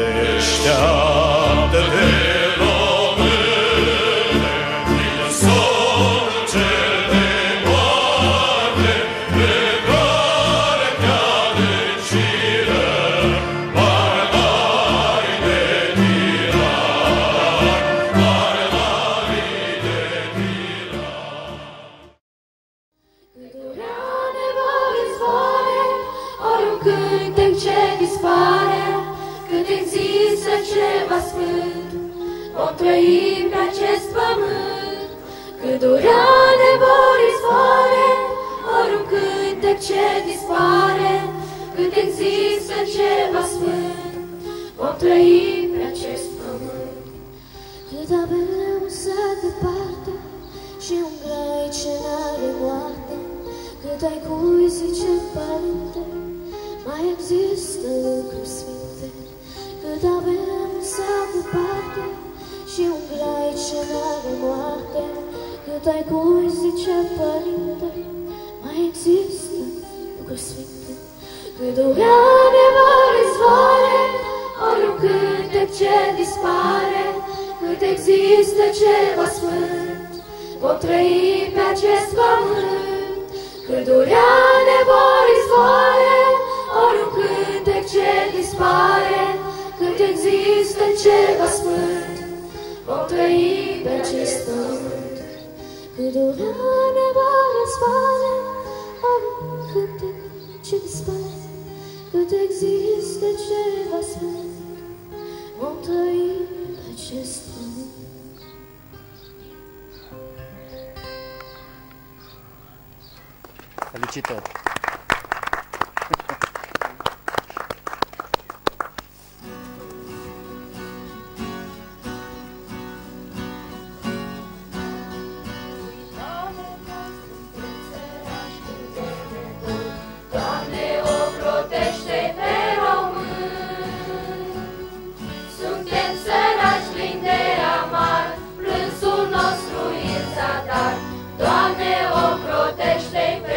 Deșteaptă-te, române, din somn cel de moarte, pe care te-a dăciră, barbari de tiran, barbari de tiran. Cât durea nevoie izvoare, ori un cântec ce dispare, cât există ceva sfânt, vom trăi pe acest pământ. Cât durea nevoie izvoare, ori un cântec ce dispare, cât există ceva sfânt, vom trăi pe acest pământ. Cât avem un sat departe și un grai ce n-are moarte, cât ai cui zice părinte, mai există lucruri sfinte. Cât avem un sat departe și un grai ce n-are moarte, cât ai cui zice părinte, mai există lucruri sfinte. Cât durea nevoie izvoare, ori un cântec ce dispare, cât există ceva sfânt, vom trăi pe acest pământ. Cât durea nevoie izvoare, ori un cântec ce dispare, cât există ceva sfânt, vom trăi pe acest pământ. Cât durea nevoie izvoare, ori un cântec ce dispare, cât există ceva sfânt, vom trăi pe acest pământ. Felicitări! Doamne, o protește pe români. Suntem săraci plini de amar, plânsul nostru e în zadar. Doamne, o protește pe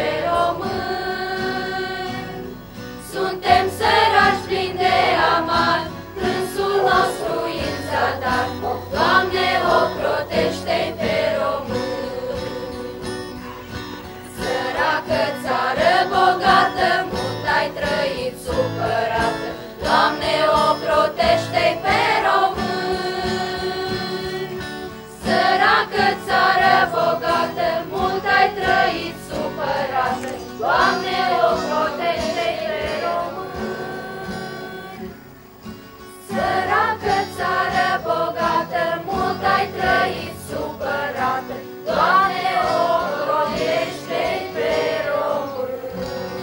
români. Suntem săraci plini de amar, plânsul nostru e în zadar. Doamne, o protește pe români. Săracă țară bogată, mult ai trăit supărată. Doamne, o protește pe români. Săracă țară bogată, mult ai trăit supărată. Doamne, o protește pe români. Săracă țară bogată, mult ai trăit supărată. Doamne, o protește pe români.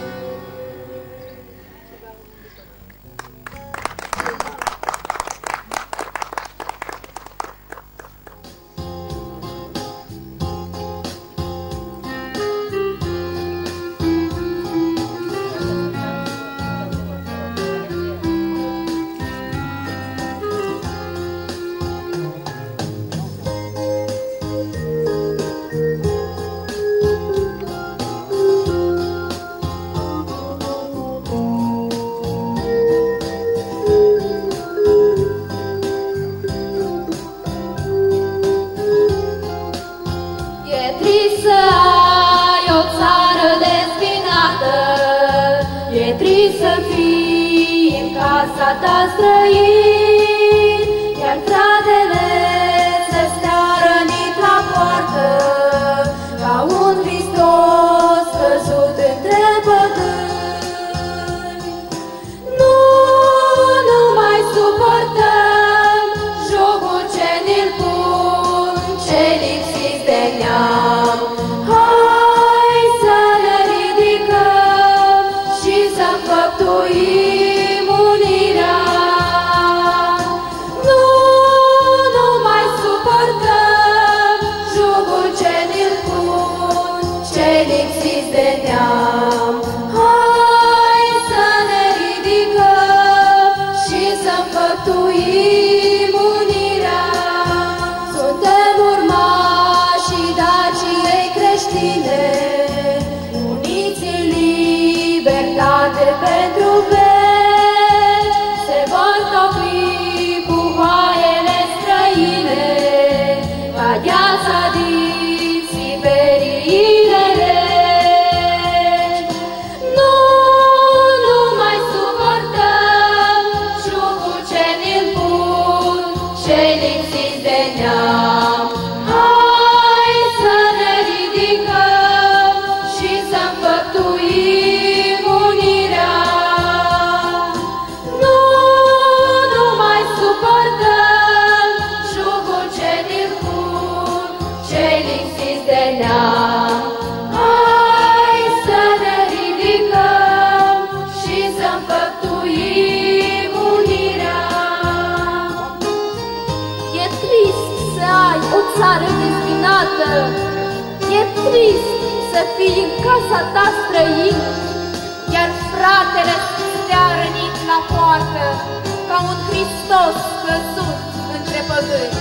E trist să ai o țară dezbinată, e trist să fii în casa ta străin, iar fratele să stea rănit la poartă, ca un Hristos căzut între păgâni. Nu mai suportăm jocul ce ne-l pun cei lipsiți de neam. Hai să ne ridicăm și să înfăptuim unirea. Nu țară dezbinată, e trist să fii în casa ta străin, iar fratele stea rănit la poartă ca un Hristos căzut între păgâni.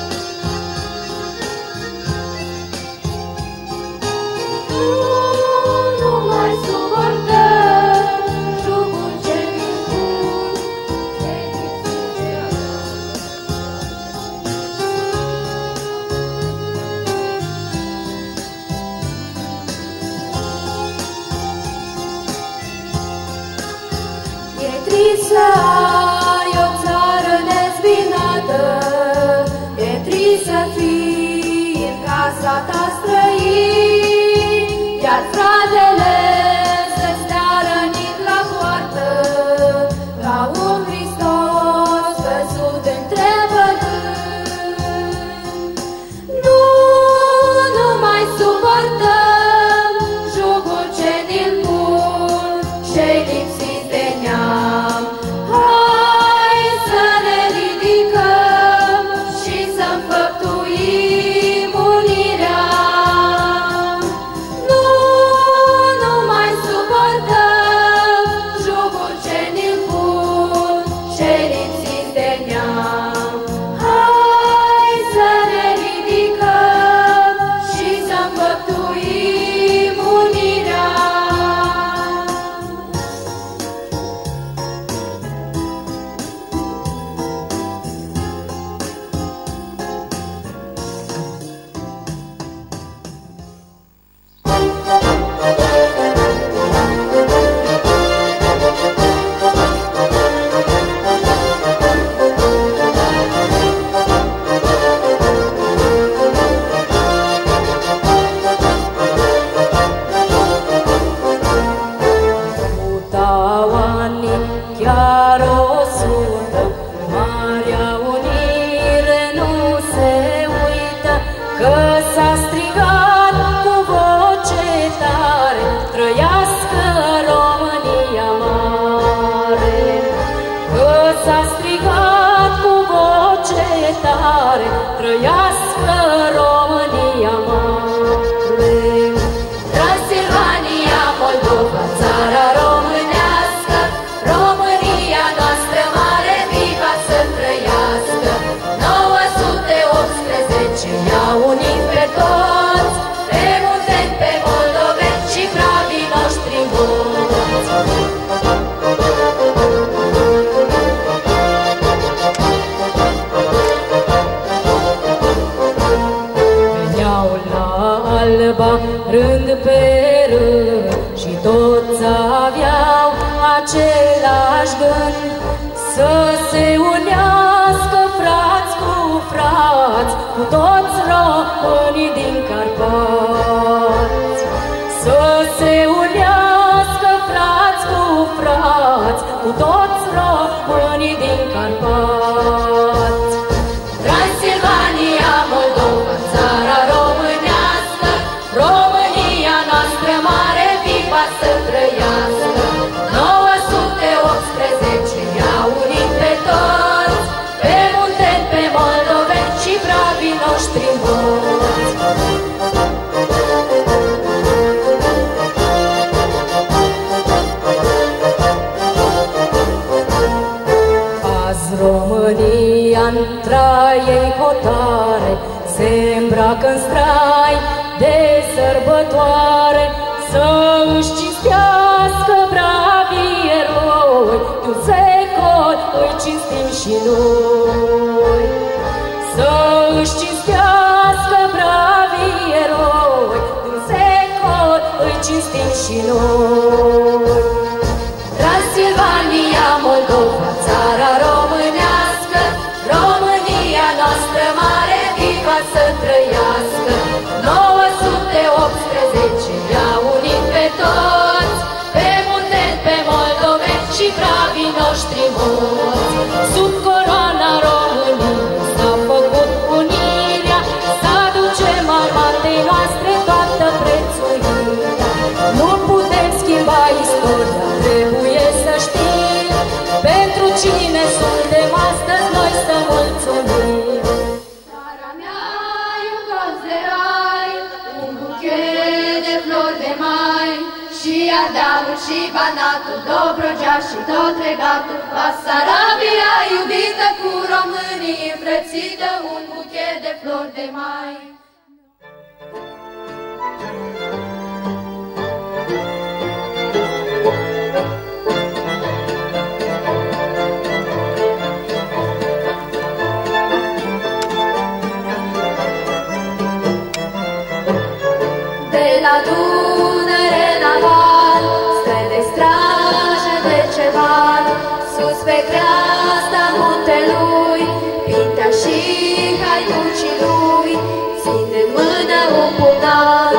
Nu mai suportăm jugul ce mi-l e trist să ai o țară dezbinată, e trist să fii în casa ta străin, iar fratele să stea rănit la poartă ca un Hristos căzut între păgâni. Nu mai suportăm jugul ce ni-l pun cei lipsiți de neam. Hai să ne ridicăm și să înfăptuim unirea. Nu mai suportăm jugul ce ni-l pun cei lipsiți de neam. Hai să ne ridicăm și să înfăptuim unirea. Mutau anii, chiar o sută, Marea Unire nu se uită, că s-a strigat cu voce tare, trăiască România mare. Că s-a strigat cu voce tare, trăiască România mare. Transilvania, Moldova, țara românească, România noastră mare, viva să trăiască. 918 i-a unit pe toți, pe munteni, pe moldoveni și bravii noștri mulți. Veneau la Alba rând pe rând și toți aveau același gând, să se unească frați cu frați, cu toți românii din Carpați. Să se unească frați cu frați, cu toți românii din Carpați. Transilvania, Moldova, țara românească, România noastră mare, viva să trăiască. 918 i-a unit pe toți, pe munteni, pe moldoveni și bravii noștri mulți. Azi România-n traiei hotare se îmbracă-n strai de sărbătoare, să își cinstească bravii eroi, de un secol îi cinstim și noi. Să își cinstească bravii eroi, de un secol îi cinstim și noi. Transilvania, Moldova, țara românească, România noastră mare, viva să trăiască. 918 i-a unit pe toți, pe munteni, pe moldoveni și bravii noștri mulți. Sub coroana României s-a făcut unirea, să aducem armatei noastre toată prețuirea. Nu putem schimba istoria, trebuie să știm pentru cine suntem astăzi noi să mulțumim. Țara mea e Ardealul și Banatul, Dobrogea și tot regatul. Basarabia iubită cu românii, înfrățită un buchet de flori de mai. La Dunăre la val, stele straje de ceval, sus pe creasta muntelui, Pintea și haiducii lui, țin în mână un pumnal.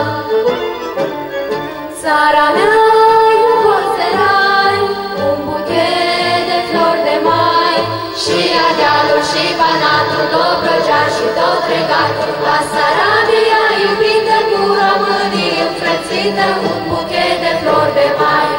Țara mea e un colț de rai, un buchet de flori de mai, și Ardealul și Banatul, Dobrogea și tot regatul. Basarabia iubită cu românii, înfrățită un buchet de flori de mai.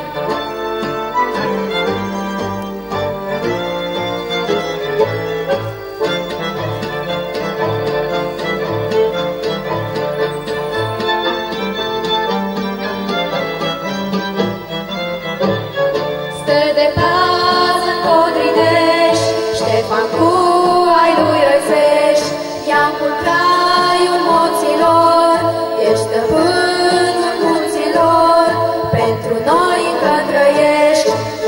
Stă de pază în Codrinești, Ștefan cu ai lui Răisești, Iancul Craiul Moților, ești stăpânul munților, pentru noi încă trăiești.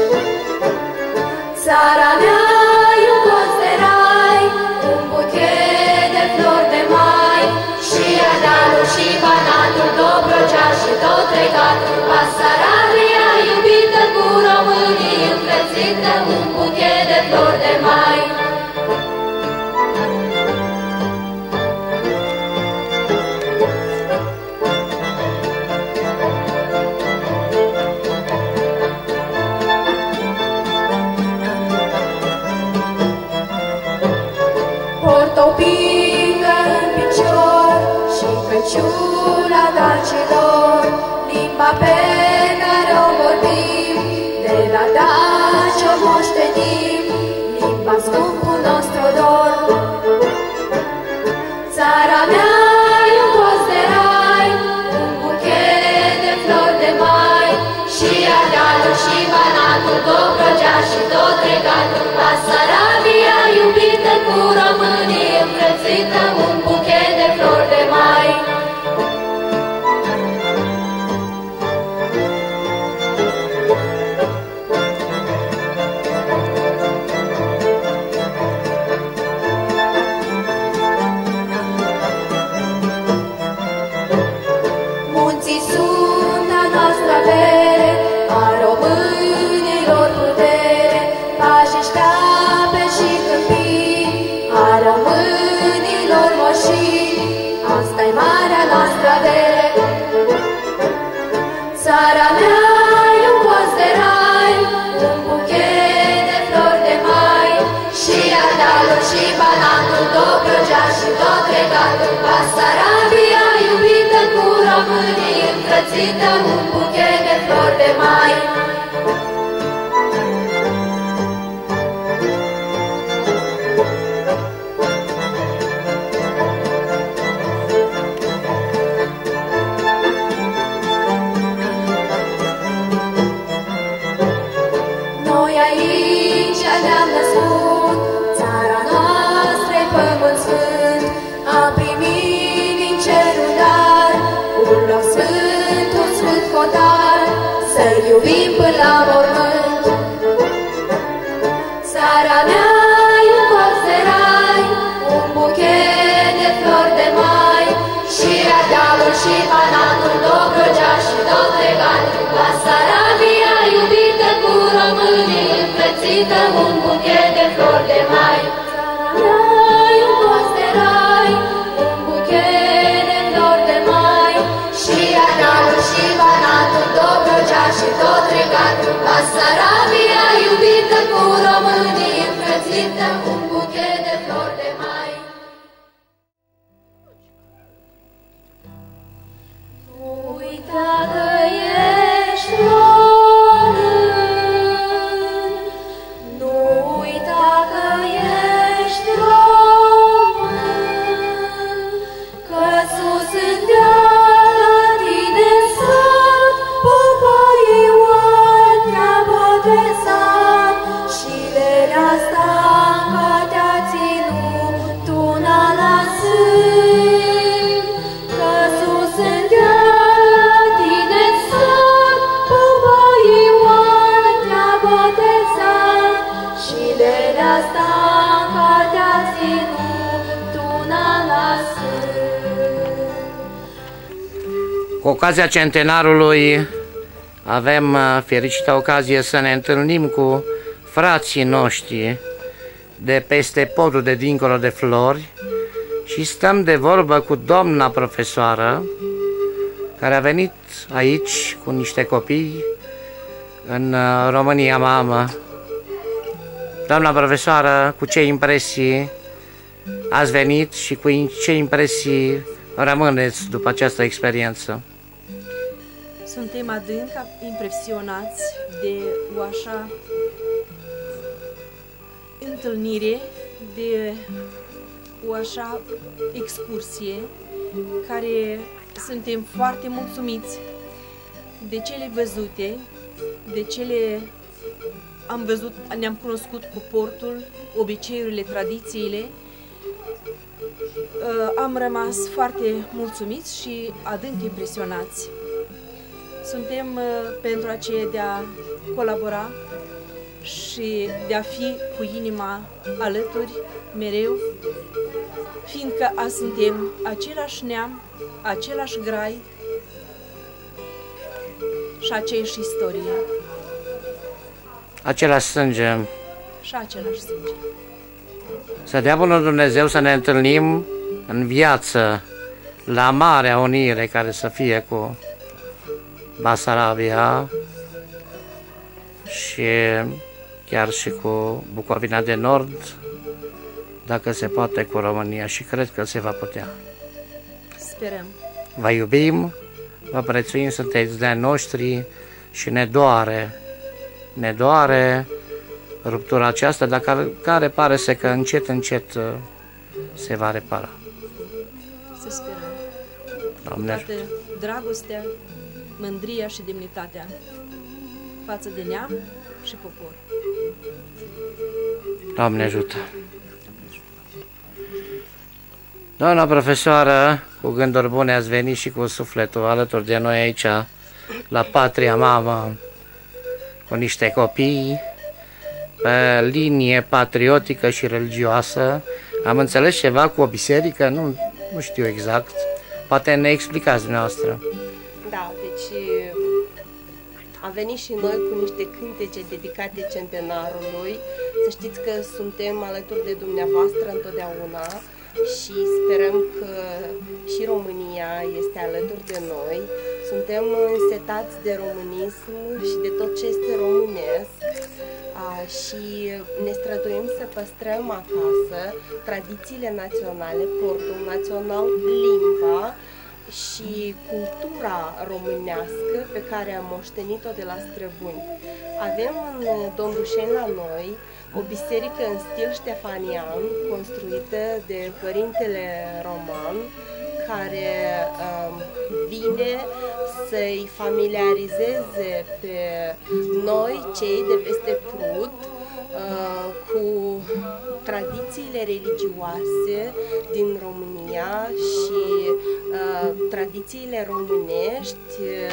Țara mea e un colț de rai, un buchet de flori de mai, și Ardealul și Banatul, Dobrogea și tot regatul. Basarabia iubită cu românii, înfrățită un buchet de flori de mai. Port o pingă în picior și căciula dacilor, limba pe care o vorbim, de la daci o moștenim, limba scumpul nostru dor. Țara mea e un colț de rai, un buchet de flori de mai, și Ardealul și Banatul, Dobrogea și tot regatul. Basarabia iubită cu românii, înfrățită un buchet de flori de mai. Munții sunt a noastră avere, a românilor putere, pajiști, ape și câmpii, a românilor moșii, asta-i marea noastră avere. Țara mea e un colț de rai, un buchet de flori de mai, și Ardealul și Banatul, Dobrogea și tot regatul. Basarabia iubită cu românii, înfrățită un buchet de flori de mai. Noi aici ne-am născut, țara noastră-i pământ sfânt, am primit din cerul dar, un loc sfânt, un sfânt hotar, să-l iubim până la mormânt. Țara mea e un colț de rai, un buchet de flori de mai, și Ardealul și Banatul, Dobrogea și tot regatul. Basarabia iubită cu românii, înfrățită un buchet de flori de mai. Țara mea e un colț de rai, un buchet de flori de mai, și Ardealul și Banatul, Dobrogea și tot regatul. Basarabia iubită cu românii, înfrățită un buchet de flori de mai. Nu uita că ești român, nu uita că ești român. asta ca te-a ținut tuna la sân, că sus în tine sunt, Pupă Ioan te-a botezat, și de asta ca te-a ținut tuna la sân. Cu ocazia centenarului avem fericită ocazie să ne întâlnim cu frații noștri de peste podul de dincolo de Flori și stăm de vorbă cu doamna profesoară care a venit aici cu niște copii în România Mamă. Doamna profesoară, cu ce impresii ați venit și cu ce impresii rămâneți după această experiență? Suntem adânc impresionați de o așa întâlnire, de o așa excursie, care suntem foarte mulțumiți de cele văzute, de cele am văzut, ne-am cunoscut poportul, obiceiurile, tradițiile. Am rămas foarte mulțumiți și adânc impresionați. Suntem pentru aceea de a colabora și de a fi cu inima alături mereu, fiindcă suntem același neam, același grai și aceeași istorie. Același sânge. Și același sânge. Să dea bunul Dumnezeu să ne întâlnim în viață la Marea Unire care să fie cu Basarabia și chiar și cu Bucovina de Nord, dacă se poate cu România, și cred că se va putea. Sperăm. Vă iubim, vă prețuim, sunteți de-ai noștri și ne doare ruptura aceasta, dar care pare să că încet, încet se va repara. Să sperăm. Doamne ajută. Toată dragostea, mândria și demnitatea față de neam și popor. Doamne ajută. Doamna profesoară, cu gânduri bune ați venit și cu sufletul alături de noi aici, la Patria Mamă, cu niște copii, pe linie patriotică și religioasă. Am înțeles ceva cu o biserică, nu știu exact. Poate ne explicați dumneavoastră. Da, deci am venit și noi cu niște cântece dedicate centenarului. Să știți că suntem alături de dumneavoastră întotdeauna și sperăm că și România este alături de noi. Suntem însetați de românism și de tot ce este românesc și ne străduim să păstrăm acasă tradițiile naționale, portul național, limba și cultura românească pe care am moștenit-o de la străbuni. Avem în Dombușeni la noi o biserică în stil ștefanian, construită de Părintele Roman, care vine să-i familiarizeze pe noi, cei de peste Prut, cu tradițiile religioase din România și tradițiile românești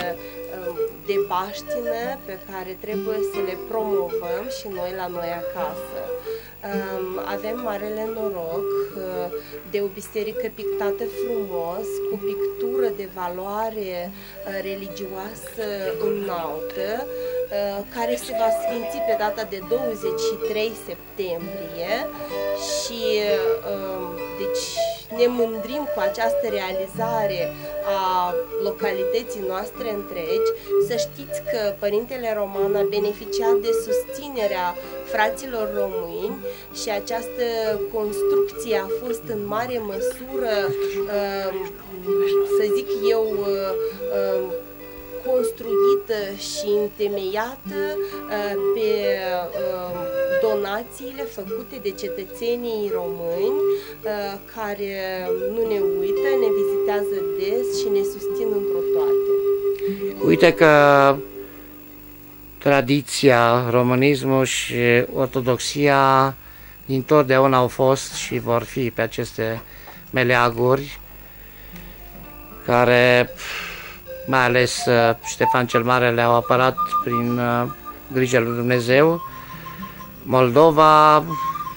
de baștină pe care trebuie să le promovăm și noi la noi acasă. Avem marele noroc de o biserică pictată frumos, cu pictură de valoare religioasă înaltă, care se va sfinți pe data de 23 septembrie și deci ne mândrim cu această realizare a localității noastre întregi. Să știți că Părintele Roman a beneficiat de susținerea fraților români și această construcție a fost în mare măsură, să zic eu, construită și întemeiată pe donațiile făcute de cetățenii români care nu ne uită, ne vizitează des și ne susțin într-o toate. Uite că tradiția, românismul și ortodoxia dintotdeauna au fost și vor fi pe aceste meleaguri, care, mai ales Ștefan cel Mare, le-au apărat prin grijă lui Dumnezeu. Moldova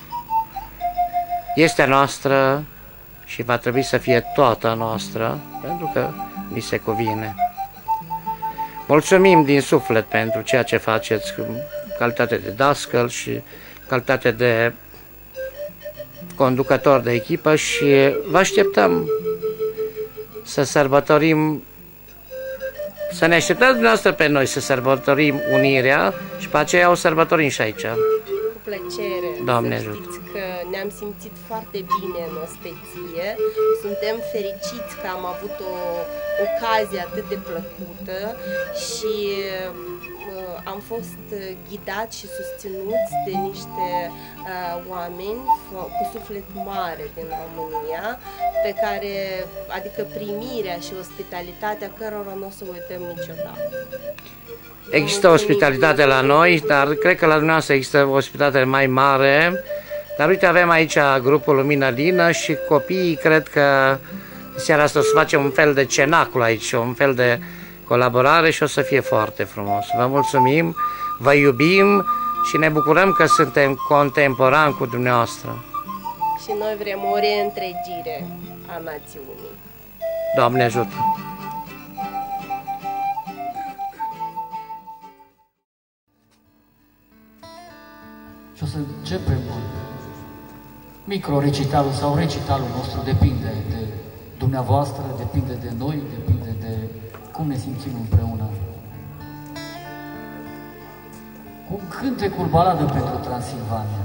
este a noastră și va trebui să fie toată a noastră, pentru că ni se cuvine. Mulțumim din suflet pentru ceea ce faceți cu calitate de dascăl și calitate de conducător de echipă și vă așteptăm să sărbătorim, să ne așteptați dumneavoastră pe noi să sărbătorim unirea și pe aceea o sărbătorim și aici. Cu plăcere. Doamne să ajută. știți că ne-am simțit foarte bine în ospeție. Suntem fericiți că am avut o ocazie atât de plăcută și am fost ghidați și susținuți de niște oameni cu suflet mare din România, pe care, adică primirea și ospitalitatea cărora nu o să uităm niciodată. Există ospitalitate la noi, dar cred că la dumneavoastră există o ospitalitate mai mare. Dar uite, avem aici grupul Lumină Lină și copiii, cred că seara asta o să facem un fel de cenacul aici, un fel de colaborare și o să fie foarte frumos. Vă mulțumim, vă iubim și ne bucurăm că suntem contemporani cu dumneavoastră. Și noi vrem o reîntregire a națiunii. Doamne ajută! Și o să începem micro-recitalul sau recitalul nostru, depinde de dumneavoastră, depinde de noi, depinde de cum ne simțim împreună. Cu cântecul Baladă pentru Transilvania.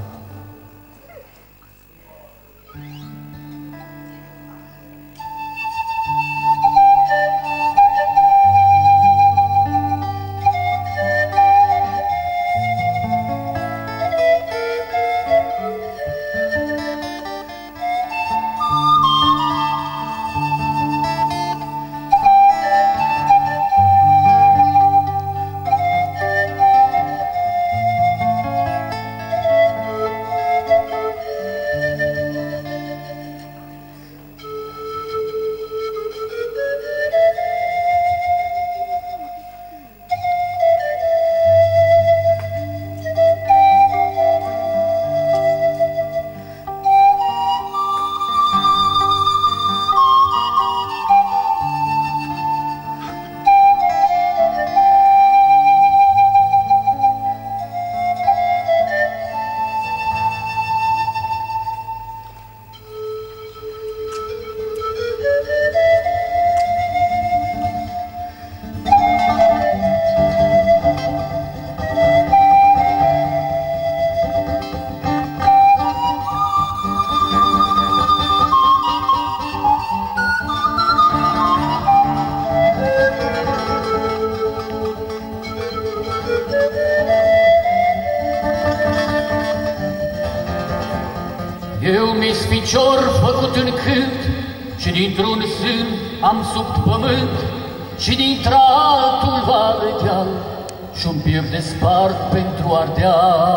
Eu mi-s ficior făcut în cânt și dintr-un sân am sub pământ și dintr-altul vale deal și-un piept de spart pentru ardea.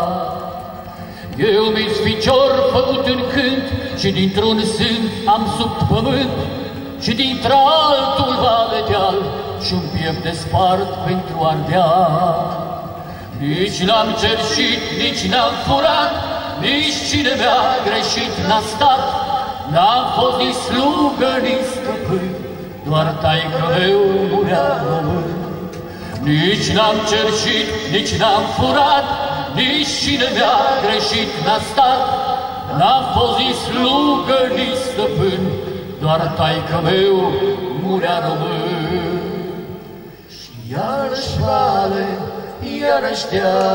Eu mi-s ficior făcut în cânt și dintr-un sân am sub pământ și dintr-altul vale deal și-un piept de spart pentru ardea. Nici n-am cerșit, nici n-am furat, nici cine mi-a greșit n-a stat, n-am fost nici slugă, nici stăpân, doar taică meu murea român. Nici n-am cerșit, nici n-am furat, nici cine mi-a greșit n-a stat, n-am fost nici slugă, nici stăpân, doar taică meu murea român. Și iarăși vale, iarăși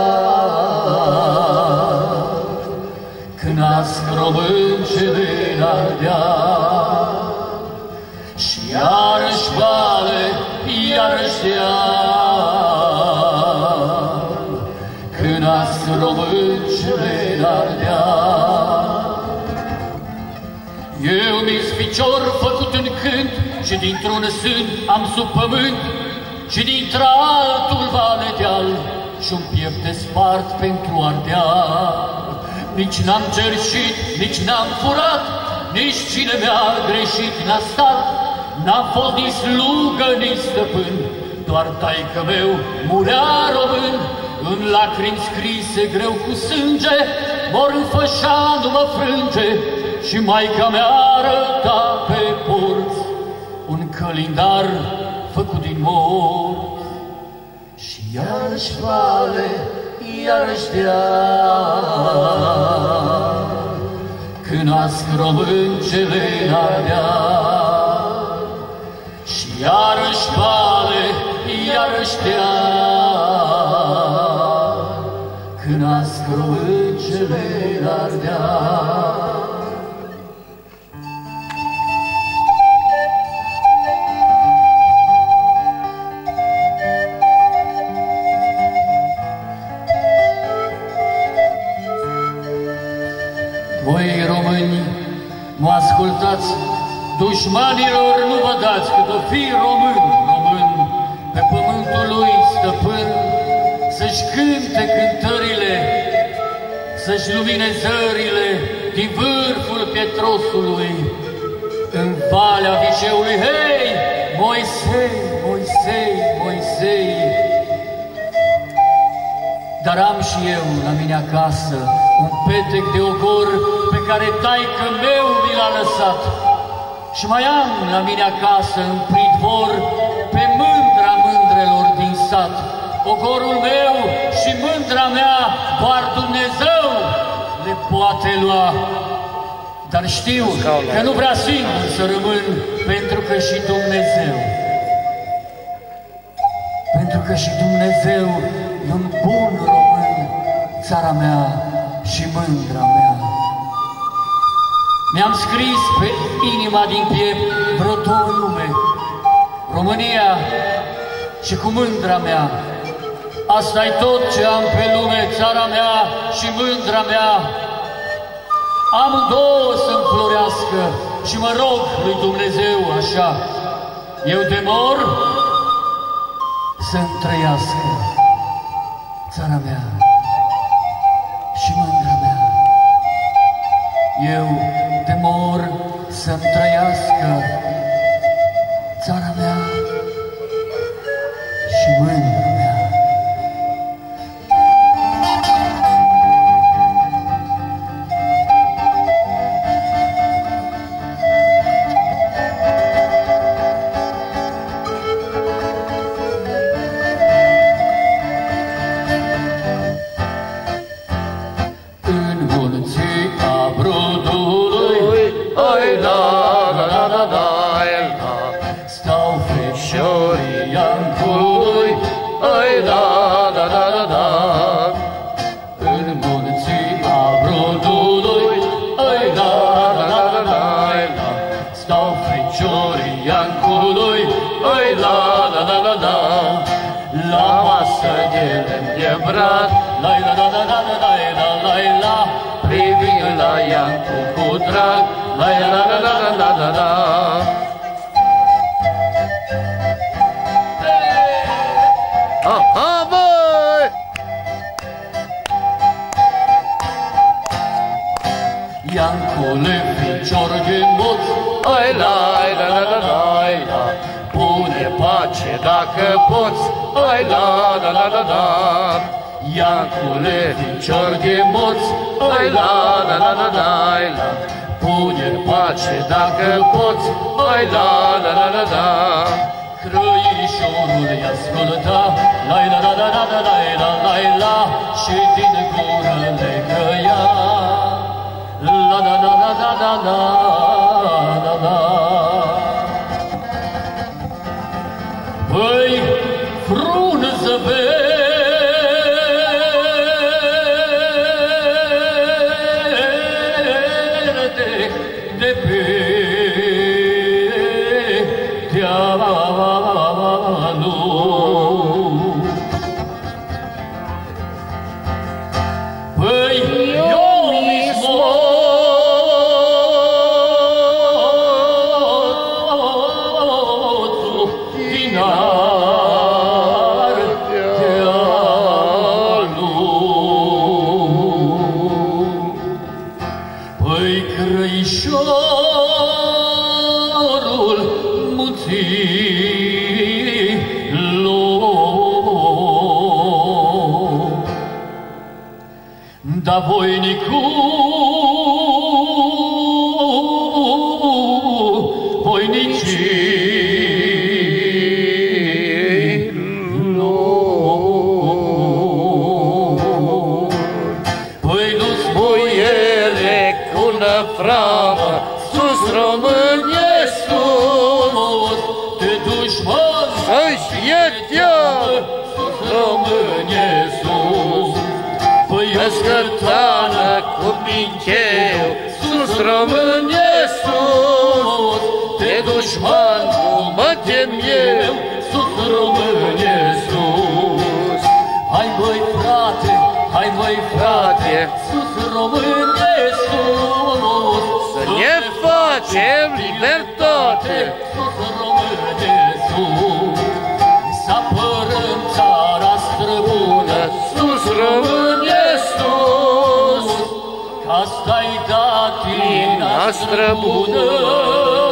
deal, când nasc român ce vin ardea. Și iarăși vale, iarăși deal, când nasc român ce vin ardea. Eu mi-s ficior făcut în cânt și dintr-un sân am sub pământ și dintr-altul vale deal și-un piept de spart pentru ardea. Nici n-am cerșit, nici n-am furat, nici cine mi-a greșit n-a stat. N-am fost nici slugă, nici stăpân, doar taică meu murea român. În lacrimi scrise greu cu sânge, mor înfășa, nu mă frânge. Și maica mea arăta pe porți un călindar făcut din morți. Și iarăși vale, iarăși deal, când nasc româncele ardea. Și iarăși vale, iarăși deal, când nasc româncele ardea. Voi, români, mă ascultați, dușmanilor nu vă dați, cât o fi român, român, pe pământul lui stăpân, să-și cânte cântările, să-și lumine zările din vârful Pietrosului, în valea Vișeului. Hei, Moisei, Moisei, Moisei! Dar am și eu la mine acasă un petec de ogor pe care taică meu mi l-a lăsat. Și mai am la mine acasă în pridvor pe mândra mândrelor din sat. Ogorul meu și mândra mea doar Dumnezeu le poate lua. Dar știu că nu vrea singur să rămân, pentru că și Dumnezeu, pentru că și Dumnezeu e un bun român, țara mea și mândra mea. Mi-am scris pe inima din piept vreo două nume, România și cu mândra mea. Asta-i tot ce am pe lume, țara mea și mândra mea. Amândouă să-mi florească și mă rog lui Dumnezeu așa. Eu de mor să-mi trăiască țara mea și mândra mea. Eu de mor să-mi trăiască țara mea și mândra mea. Iancule, picior de moț, ai la, pune pace dacă poți, ai la, Iancule, picior de moț, ai la, pune pace dacă poți, ai la, Crăișorul i-asculta, la, și din gură le căia. Păi, frunză verde de pe dealul. Păi, eu mismo Băi, Crăișorul munților, da voinicul, Framă, sus românie sus, de dușman să-și fie teamă, sus românie sus. Răscătană cu pinceu, sus românie sus, de dușman cum mă tem eu, sus românie sus. Hai măi frate, hai măi frate, sus românie sus. Să ne facem libertate, sus românie sus. Să apărăm țara străbună, sus românie sus. Că asta-i datina străbună.